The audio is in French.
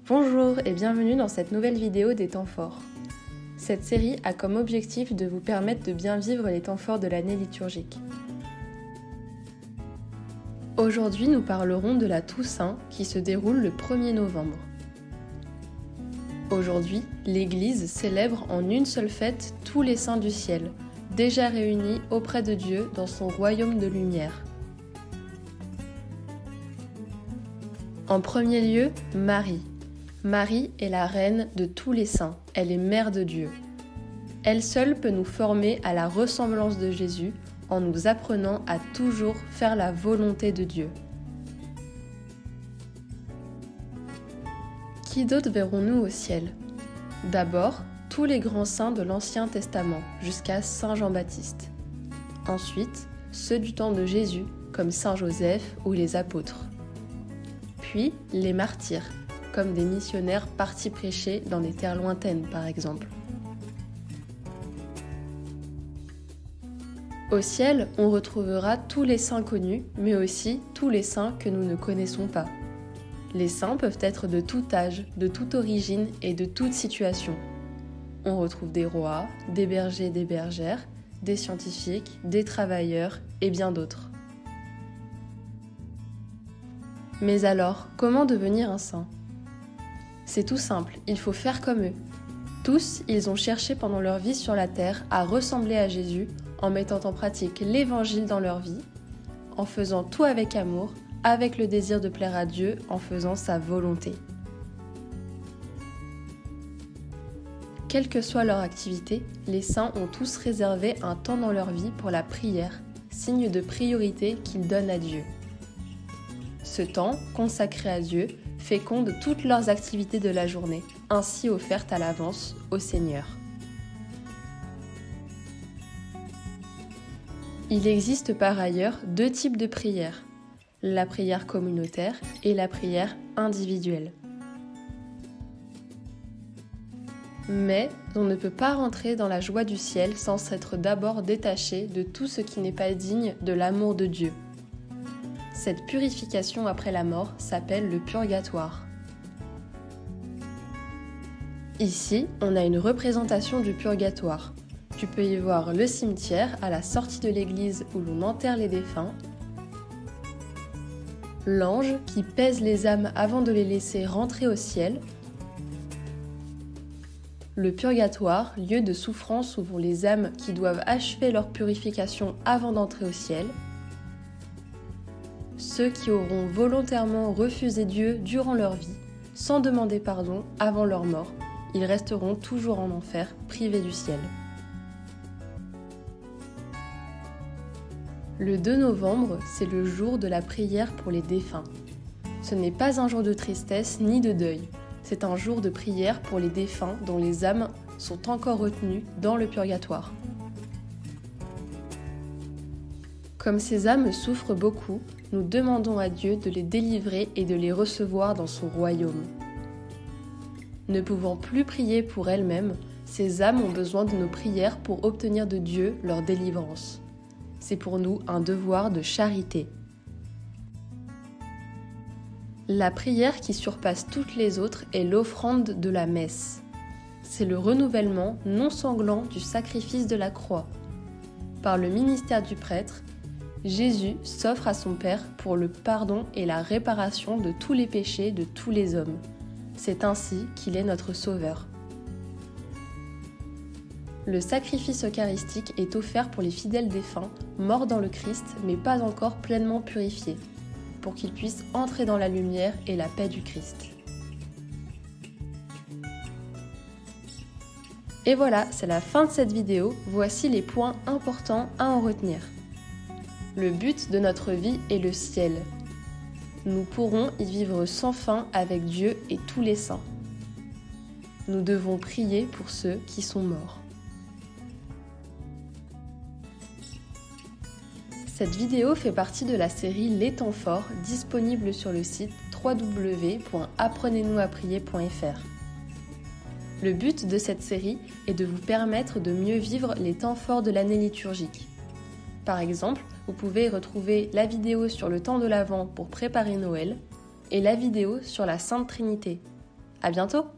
Bonjour et bienvenue dans cette nouvelle vidéo des temps forts. Cette série a comme objectif de vous permettre de bien vivre les temps forts de l'année liturgique. Aujourd'hui, nous parlerons de la Toussaint qui se déroule le 1er novembre. Aujourd'hui, l'Église célèbre en une seule fête tous les saints du ciel, déjà réunis auprès de Dieu dans son royaume de lumière. En premier lieu, Marie. Marie est la reine de tous les saints, elle est mère de Dieu. Elle seule peut nous former à la ressemblance de Jésus en nous apprenant à toujours faire la volonté de Dieu. Qui d'autre verrons-nous au ciel ? D'abord, tous les grands saints de l'Ancien Testament, jusqu'à Saint Jean-Baptiste. Ensuite, ceux du temps de Jésus, comme Saint Joseph ou les apôtres. Puis, les martyrs, comme des missionnaires partis prêcher dans des terres lointaines, par exemple. Au ciel, on retrouvera tous les saints connus, mais aussi tous les saints que nous ne connaissons pas. Les saints peuvent être de tout âge, de toute origine et de toute situation. On retrouve des rois, des bergers et des bergères, des scientifiques, des travailleurs et bien d'autres. Mais alors, comment devenir un saint ? C'est tout simple, il faut faire comme eux. Tous, ils ont cherché pendant leur vie sur la terre à ressembler à Jésus en mettant en pratique l'évangile dans leur vie, en faisant tout avec amour, avec le désir de plaire à Dieu, en faisant sa volonté. Quelle que soit leur activité, les saints ont tous réservé un temps dans leur vie pour la prière, signe de priorité qu'ils donnent à Dieu. Ce temps, consacré à Dieu, féconde toutes leurs activités de la journée, ainsi offertes à l'avance au Seigneur. Il existe par ailleurs deux types de prières, la prière communautaire et la prière individuelle. Mais on ne peut pas rentrer dans la joie du ciel sans s'être d'abord détaché de tout ce qui n'est pas digne de l'amour de Dieu. Cette purification après la mort s'appelle le purgatoire. Ici, on a une représentation du purgatoire. Tu peux y voir le cimetière à la sortie de l'église où l'on enterre les défunts, l'ange qui pèse les âmes avant de les laisser rentrer au ciel, le purgatoire, lieu de souffrance où vont les âmes qui doivent achever leur purification avant d'entrer au ciel, ceux qui auront volontairement refusé Dieu durant leur vie, sans demander pardon avant leur mort, ils resteront toujours en enfer, privés du ciel. Le 2 novembre, c'est le jour de la prière pour les défunts. Ce n'est pas un jour de tristesse ni de deuil, c'est un jour de prière pour les défunts dont les âmes sont encore retenues dans le purgatoire. Comme ces âmes souffrent beaucoup, nous demandons à Dieu de les délivrer et de les recevoir dans son royaume. Ne pouvant plus prier pour elles-mêmes, ces âmes ont besoin de nos prières pour obtenir de Dieu leur délivrance. C'est pour nous un devoir de charité. La prière qui surpasse toutes les autres est l'offrande de la messe. C'est le renouvellement non sanglant du sacrifice de la croix. Par le ministère du prêtre, Jésus s'offre à son Père pour le pardon et la réparation de tous les péchés de tous les hommes. C'est ainsi qu'il est notre Sauveur. Le sacrifice eucharistique est offert pour les fidèles défunts, morts dans le Christ, mais pas encore pleinement purifiés, pour qu'ils puissent entrer dans la lumière et la paix du Christ. Et voilà, c'est la fin de cette vidéo. Voici les points importants à en retenir. Le but de notre vie est le ciel. Nous pourrons y vivre sans fin avec Dieu et tous les saints. Nous devons prier pour ceux qui sont morts. Cette vidéo fait partie de la série Les temps forts, disponible sur le site www.apprenez-nous-à-prier.fr. Le but de cette série est de vous permettre de mieux vivre les temps forts de l'année liturgique. Par exemple, vous pouvez retrouver la vidéo sur le temps de l'Avent pour préparer Noël et la vidéo sur la Sainte Trinité. À bientôt!